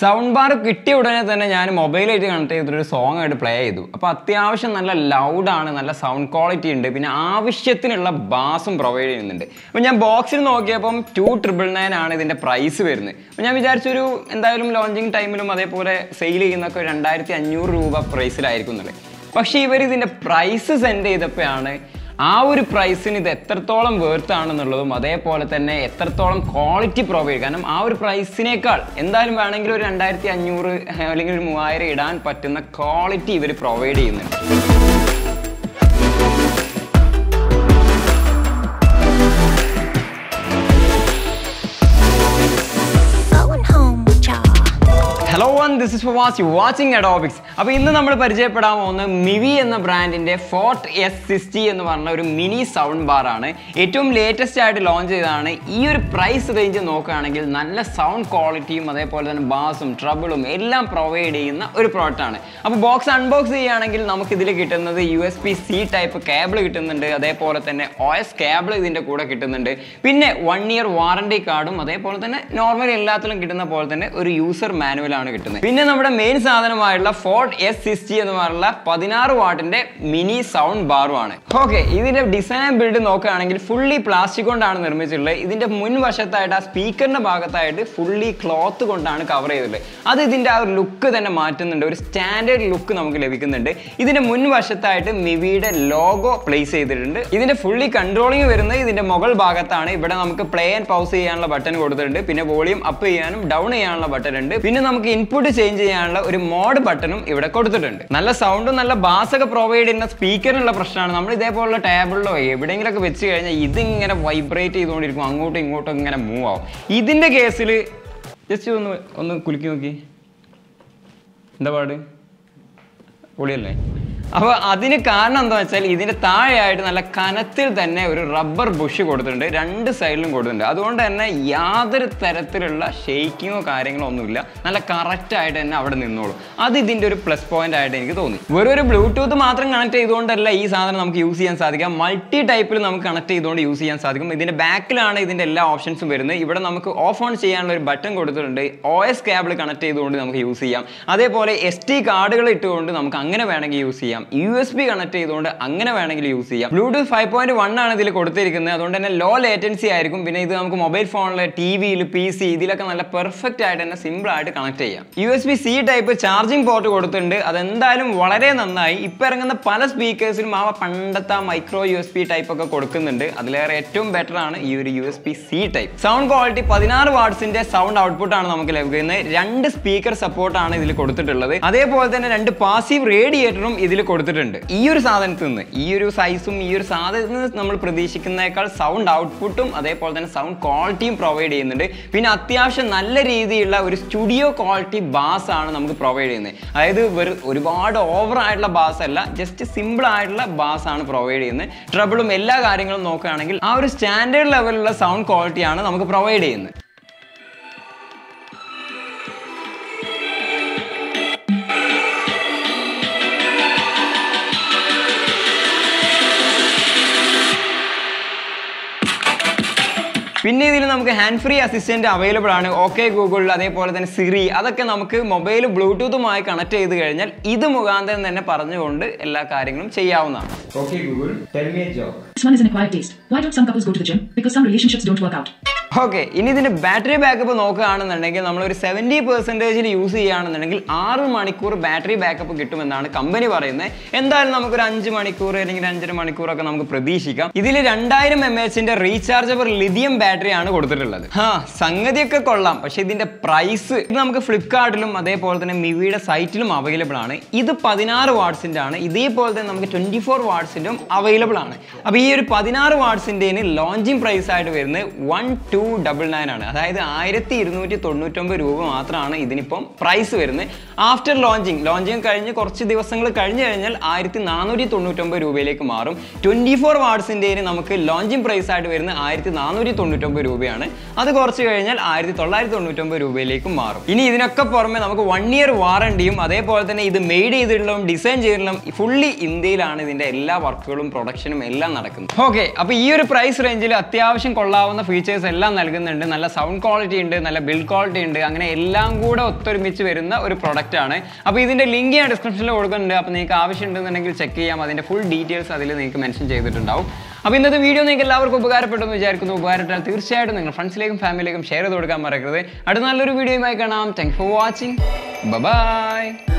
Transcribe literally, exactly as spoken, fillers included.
Sound bar കിട്ടിയ ഉടനെ തന്നെ ഞാൻ മൊബൈലായിട്ട് കണക്ട് ചെയ്തിട്ട് ഒരു സോങ് ആയിട്ട് പ്ലേ ചെയ്തു. അപ്പോൾ അത്യാവശ്യം നല്ല ലൗഡ് ആണ്, നല്ല സൗണ്ട് ക്വാളിറ്റി ഉണ്ട്, പിന്നെ ആവശ്യത്തിനുള്ള ബാസും പ്രൊവൈഡ് ചെയ്യുന്നുണ്ട്. അപ്പോൾ ഞാൻ ബോക്സിൽ നോക്കിയപ്പം ടു ട്രിപ്പിൾ നയൻ ആണ് ഇതിൻ്റെ പ്രൈസ് വരുന്നത്. അപ്പോൾ ഞാൻ വിചാരിച്ചൊരു എന്തായാലും ലോഞ്ചിങ് ടൈമിലും അതേപോലെ സെയിൽ ചെയ്യുന്നൊക്കെ രണ്ടായിരത്തി അഞ്ഞൂറ് രൂപ പ്രൈസിലായിരിക്കും എന്നുള്ളത്. പക്ഷേ ഇവർ ഇതിൻ്റെ പ്രൈസ് സെൻഡ് ചെയ്തപ്പോഴാണ് ആ ഒരു പ്രൈസിന് ഇത് എത്രത്തോളം വേർത്ത് ആണെന്നുള്ളതും അതേപോലെ തന്നെ എത്രത്തോളം ക്വാളിറ്റി പ്രൊവൈഡ്, കാരണം ആ ഒരു പ്രൈസിനേക്കാൾ എന്തായാലും വേണമെങ്കിൽ ഒരു രണ്ടായിരത്തി അഞ്ഞൂറ് അല്ലെങ്കിൽ ഒരു മൂവായിരം ഇടാൻ പറ്റുന്ന ക്വാളിറ്റി ഇവർ പ്രൊവൈഡ് ചെയ്യുന്നുണ്ട്. Hello and this is for watching watching Adobics. അപ്പോൾ ഇന്ന് നമ്മൾ പരിചയപ്പെടാൻ പോകുന്ന മിവി എന്ന ബ്രാൻഡിന്റെ ഫോർട്ട് എസ് സിക്സ്റ്റി എന്ന് പറഞ്ഞ ഒരു മിനി സൗണ്ട് ബാർ ആണ്. ഏറ്റവും ലേറ്റസ്റ്റ് ആയിട്ട് ലോഞ്ച് ചെയ്തതാണ്. ഈ ഒരു പ്രൈസ് റേഞ്ച് നോക്കുകയാണെങ്കിൽ നല്ല സൗണ്ട് ക്വാളിറ്റിയും അതേപോലെ തന്നെ ബാസും ട്രബിളും എല്ലാം പ്രൊവൈഡ് ചെയ്യുന്ന ഒരു പ്രോഡക്റ്റ് ആണ്. അപ്പോൾ ബോക്സ് അൺബോക്സ് ചെയ്യുകയാണെങ്കിൽ നമുക്ക് ഇതിൽ കിട്ടുന്നത് U S B C type cable കിട്ടുന്നുണ്ട്, അതേപോലെ തന്നെ ഒ എസ് കേബിൾ ഇതിൻ്റെ കൂടെ കിട്ടുന്നുണ്ട്, പിന്നെ വൺ ഇയർ വാറണ്ടി കാർഡും അതേപോലെ തന്നെ നോർമലി എല്ലാത്തിലും കിട്ടുന്ന പോലെ തന്നെ ഒരു യൂസർ മാനുവൽ ആണ് കിട്ടുന്നത്. പിന്നെ നമ്മുടെ മെയിൻ സാധനമായിട്ടുള്ള ഫോർട്ട് എസ് സിക്സ്റ്റി എന്ന് പറഞ്ഞ പതിനാറ് വാട്ടിന്റെ മിനി സൗണ്ട് ബാറും ആണ്. ഓക്കെ, ഇതിന്റെ ഡിസൈൻ ബിൽഡ് നോക്കുകയാണെങ്കിൽ ഫുള്ളി പ്ലാസ്റ്റിക് കൊണ്ടാണ് നിർമ്മിച്ചിട്ടുള്ളത്. ഇതിന്റെ മുൻവശത്തായിട്ട് ആ സ്പീക്കറിന്റെ ഭാഗത്തായിട്ട് ഫുള്ളി ക്ലോത്ത് കൊണ്ടാണ് കവർ ചെയ്തിട്ടുള്ളത്. അത് ഇതിന്റെ ആ ഒരു ലുക്ക് തന്നെ മാറ്റുന്നുണ്ട്, ഒരു സ്റ്റാൻഡേർഡ് ലുക്ക് നമുക്ക് ലഭിക്കുന്നുണ്ട്. ഇതിന്റെ മുൻവശത്തായിട്ട് മിവിയുടെ ലോഗോ പ്ലേസ് ചെയ്തിട്ടുണ്ട്. ഇതിന്റെ ഫുള്ളി കൺട്രോളിങ് വരുന്നത് ഇതിന്റെ മുകൾ ഭാഗത്താണ്. ഇവിടെ നമുക്ക് പ്ലേ ആൻഡ് പൗസ് ചെയ്യാനുള്ള ബട്ടൺ കൊടുത്തിട്ടുണ്ട്, പിന്നെ വോളിയം അപ്പ് ചെയ്യാനും ഡൗൺ ചെയ്യാനുള്ള ബട്ടൺ ഉണ്ട്, പിന്നെ നമുക്ക് ഇൻപുട്ട് ചേഞ്ച് ചെയ്യാനുള്ള ഒരു മോഡ് ബട്ടണും ഇവിടെ കൊടുത്തിട്ടുണ്ട്. നല്ല സൗണ്ടും നല്ല ബാസ് ഒക്കെ പ്രൊവൈഡ് ചെയ്യുന്ന സ്പീക്കറിനുള്ള പ്രശ്നമാണ്. നമ്മൾ ഇതേപോലുള്ള ടേബിളിലോ എവിടെയെങ്കിലൊക്കെ വെച്ച് കഴിഞ്ഞാൽ ഇതിങ്ങനെ വൈബ്രേറ്റ് ചെയ്തുകൊണ്ടിരിക്കും, അങ്ങോട്ടും ഇങ്ങോട്ടും ഇങ്ങനെ മൂവ് ആവും. ഇതിന്റെ കേസിൽ ജസ്റ്റ് ഒന്ന് ഒന്ന് കുലുക്കി നോക്കി, എന്താ പാട്, പൊളിയല്ലേ? അപ്പോൾ അതിന് കാരണം എന്താ വെച്ചാൽ ഇതിൻ്റെ താഴെയായിട്ട് നല്ല കനത്തിൽ തന്നെ ഒരു റബ്ബർ ബുഷ് കൊടുത്തിട്ടുണ്ട്, രണ്ട് സൈഡിലും കൊടുത്തിട്ടുണ്ട്. അതുകൊണ്ട് തന്നെ യാതൊരു തരത്തിലുള്ള ഷെയ്ക്കിങ്ങോ കാര്യങ്ങളോ ഒന്നുമില്ല, നല്ല കറക്റ്റായിട്ട് തന്നെ അവിടെ നിന്നോളും. അത് ഇതിൻ്റെ ഒരു പ്ലസ് പോയിന്റ് ആയിട്ട് എനിക്ക് തോന്നി. വെറും ഒരു ബ്ലൂടൂത്ത് മാത്രം കണക്ട് ചെയ്തുകൊണ്ടല്ല ഈ സാധനം നമുക്ക് യൂസ് ചെയ്യാൻ സാധിക്കാം, മൾട്ടി ടൈപ്പിൽ നമുക്ക് കണക്ട് ചെയ്തുകൊണ്ട് യൂസ് ചെയ്യാൻ സാധിക്കും. ഇതിൻ്റെ ബാക്കിലാണ് ഇതിൻ്റെ എല്ലാ ഓപ്ഷൻസും വരുന്നത്. ഇവിടെ നമുക്ക് ഓഫ് ഓൺ ചെയ്യാനുള്ള ഒരു ബട്ടൺ കൊടുത്തിട്ടുണ്ട്, ഒ എസ് കേബിൾ കണക്ട് ചെയ്തുകൊണ്ട് നമുക്ക് യൂസ് ചെയ്യാം, അതേപോലെ എസ് ടി കാർഡുകൾ ഇട്ടുകൊണ്ട് നമുക്ക് അങ്ങനെ വേണമെങ്കിൽ യൂസ് ചെയ്യാം, യു എസ് ബി കണക്ട് ചെയ്തുകൊണ്ട് അങ്ങനെ വേണമെങ്കിൽ യൂസ് ചെയ്യാം. ബ്ലൂടൂത്ത് ഫൈവ് പോയിന്റ് വൺ ആണ് ഇതിൽ കൊടുത്തിരിക്കുന്നത്, അതുകൊണ്ട് തന്നെ ലോ ലേറ്റൻസി ആയിരിക്കും. പിന്നെ ഇത് നമുക്ക് മൊബൈൽ ഫോണിൽ, ടി വിയിൽ, പി സി ഇതിലൊക്കെ നല്ല പെർഫെക്റ്റ് ആയിട്ട് തന്നെ സിമ്പിൾ ആയിട്ട് കണക്ട് ചെയ്യാം. U S B C type charging port കൊടുത്തിട്ടുണ്ട്, അതെന്തായാലും വളരെ നന്നായി. ഇപ്പം ഇറങ്ങുന്ന പല സ്പീക്കേഴ്സിലും ആ പണ്ടത്തെ micro U S B type ഒക്കെ കൊടുക്കുന്നുണ്ട്, അതിലേറെ ഏറ്റവും ബെറ്റർ ആണ് ഈ ഒരു U S B C type. Sound quality പതിനാറ് വാട്ട്സിന്റെ സൗണ്ട് ഔട്ട്പുട്ട് ആണ് നമുക്ക് ലഭിക്കുന്നത്. രണ്ട് സ്പീക്കർ സപ്പോർട്ടാണ് ഇതിൽ കൊടുത്തിട്ടുള്ളത്, അതേപോലെ തന്നെ രണ്ട് പാസീവ് റേഡിയേറ്ററും ഇതിൽ കൊടുത്തിട്ടുണ്ട്. ഈ ഒരു സാധനത്തിൽ നിന്ന്, ഈ ഒരു സൈസും ഈ ഒരു സാധനത്തിൽ നിന്ന് നമ്മൾ പ്രതീക്ഷിക്കുന്നേക്കാൾ സൗണ്ട് ഔട്ട്പുട്ടും അതേപോലെ തന്നെ സൗണ്ട് ക്വാളിറ്റിയും പ്രൊവൈഡ് ചെയ്യുന്നുണ്ട്. പിന്നെ അത്യാവശ്യം നല്ല രീതിയിലുള്ള ഒരു സ്റ്റുഡിയോ ക്വാളിറ്റി ബാസ് ആണ് നമുക്ക് പ്രൊവൈഡ് ചെയ്യുന്നത്. അതായത് വെറും ഒരുപാട് ഓവർ ആയിട്ടുള്ള ബാസ് അല്ല, ജസ്റ്റ് സിമ്പിൾ ആയിട്ടുള്ള ബാസ് ആണ് പ്രൊവൈഡ് ചെയ്യുന്നത്. ട്രബിളും എല്ലാ കാര്യങ്ങളും നോക്കുകയാണെങ്കിൽ ആ ഒരു സ്റ്റാൻഡേർഡ് ലെവലിലുള്ള സൗണ്ട് ക്വാളിറ്റിയാണ് നമുക്ക് പ്രൊവൈഡ് ചെയ്യുന്നത്. പിന്നെ ഇതിൽ നമുക്ക് ഹാൻഡ് ഫ്രീ അസിസ്റ്റന്റ് അവൈലബിൾ ആണ്. ഓക്കെ ഗൂഗിൾ, അതേപോലെ തന്നെ സിറി, അതൊക്കെ നമുക്ക് മൊബൈൽ ബ്ലൂടൂത്തുമായി കണക്ട് ചെയ്ത് കഴിഞ്ഞാൽ ഇത് മുഖാന്തരം തന്നെ പറഞ്ഞുകൊണ്ട് എല്ലാ കാര്യങ്ങളും ചെയ്യാവുന്നതാണ്. Okay Google, tell me a joke. This one is an acquired taste. Why don't some couples go to the gym? Because some relationships don't work out. Okay, ഇനി ഇതിന്റെ ബാറ്ററി ബാക്കപ്പ് നോക്കുകയാണെന്നുണ്ടെങ്കിൽ നമ്മളൊരു സെവൻറ്റി പെർസെൻറ്റേജിൽ യൂസ് ചെയ്യുകയാണെന്നുണ്ടെങ്കിൽ ആറ് മണിക്കൂർ battery backup കിട്ടുമെന്നാണ് company പറയുന്നത്. എന്തായാലും നമുക്കൊരു അഞ്ച് മണിക്കൂർ അല്ലെങ്കിൽ അഞ്ചര മണിക്കൂറൊക്കെ നമുക്ക് പ്രതീക്ഷിക്കാം. ഇതിൽ രണ്ടായിരം എം എച്ചിന്റെ റീചാർജബിൾ ലിഥിയം ബാറ്ററി ആണ് കൊടുത്തിട്ടുള്ളത്. ആ സംഗതിയൊക്കെ കൊള്ളാം, പക്ഷെ ഇതിന്റെ പ്രൈസ് ഇത് നമുക്ക് ഫ്ലിപ്കാർട്ടിലും അതേപോലെ തന്നെ മിവിയുടെ സൈറ്റിലും അവൈലബിൾ ആണ്. ഇത് പതിനാറ് വാട്ട്സിന്റെ ആണ്, ഇതേപോലെ തന്നെ നമുക്ക് ട്വന്റി ഫോർ വാട്ട്സിന്റെയും അവൈലബിൾ ആണ്. അപ്പൊ ഈ ഒരു പതിനാറ് വാട്ട്സിന്റെ ലോഞ്ചിങ് പ്രൈസ് ആയിട്ട് വരുന്നത് വൺ ടു ഡബിൾ നയൻ ആണ്, അതായത് ആയിരത്തി ഇരുന്നൂറ്റി തൊണ്ണൂറ്റൊമ്പത് രൂപ മാത്രമാണ് ഇതിനിപ്പം പ്രൈസ് വരുന്നത്. ആഫ്റ്റർ ലോഞ്ചിങ് ലോഞ്ചിങ് കഴിഞ്ഞ് കുറച്ച് ദിവസങ്ങൾ കഴിഞ്ഞ് കഴിഞ്ഞാൽ ആയിരത്തി നാനൂറ്റി തൊണ്ണൂറ്റൊമ്പത് രൂപയിലേക്ക് മാറും. ട്വന്റി ഫോർ വാട്ട്സിന്റെ നമുക്ക് ലോഞ്ചിങ് പ്രൈസ് ആയിട്ട് വരുന്നത് ആയിരത്തി നാനൂറ്റി തൊണ്ണൂറ്റി തൊണ്ണൂറ്റൊമ്പത് രൂപയാണ്. അത് കുറച്ച് കഴിഞ്ഞാൽ ആയിരത്തി തൊള്ളായിരത്തി തൊണ്ണൂറ്റൊമ്പത് രൂപയിലേക്കും മാറും. ഇനി ഇതിനൊക്കെ പുറമെ നമുക്ക് വൺ ഇയർ വാറണ്ടിയും അതേപോലെ തന്നെ ഇത് മെയ്ഡ് ചെയ്തിട്ടുള്ളതും ഡിസൈൻ ചെയ്തിട്ടുള്ളതും ഫുള്ളി ഇന്ത്യയിലാണ് ഇതിൻ്റെ എല്ലാ വർക്കുകളും പ്രൊഡക്ഷനും എല്ലാം നടക്കുന്നത്. ഓക്കെ, അപ്പോൾ ഈ ഒരു പ്രൈസ് റേഞ്ചിൽ അത്യാവശ്യം കൊള്ളാവുന്ന ഫീച്ചേഴ്സ് എല്ലാം നൽകുന്നുണ്ട്. നല്ല സൗണ്ട് ക്വാളിറ്റി ഉണ്ട്, നല്ല ബിൽഡ് ക്വാളിറ്റി ഉണ്ട്, അങ്ങനെ എല്ലാം കൂടെ ഒത്തൊരുമിച്ച് വരുന്ന ഒരു പ്രൊഡക്റ്റ് ആണ്. അപ്പോൾ ഇതിൻ്റെ ലിങ്ക് ഞാൻ ഡിസ്ക്രിപ്ഷനിൽ കൊടുക്കുന്നുണ്ട്. അപ്പോൾ നിങ്ങൾക്ക് ആവശ്യമുണ്ടെന്നുണ്ടെങ്കിൽ ചെക്ക് ചെയ്യാം. അതിൻ്റെ ഫുൾ ഡീറ്റെയിൽസ് അതിൽ നിങ്ങൾക്ക് മെൻഷൻ ചെയ്തിട്ടുണ്ടാവും. അപ്പോൾ ഇന്നത്തെ വീഡിയോ നിങ്ങൾക്ക് എല്ലാവർക്കും ഉപകാരപ്പെട്ടെന്ന് വിചാരിക്കുന്നു. ഉപകാരപ്പെട്ടാൽ തീർച്ചയായിട്ടും നിങ്ങൾ ഫ്രണ്ട്സിലേക്കും ഫാമിലിയിലേക്കും ഷെയർ ചെയ്ത് കൊടുക്കാൻ മറക്കരുത്. അടുത്ത നല്ലൊരു വീഡിയോയുമായി കാണാം. Thanks for watching. ബൈ.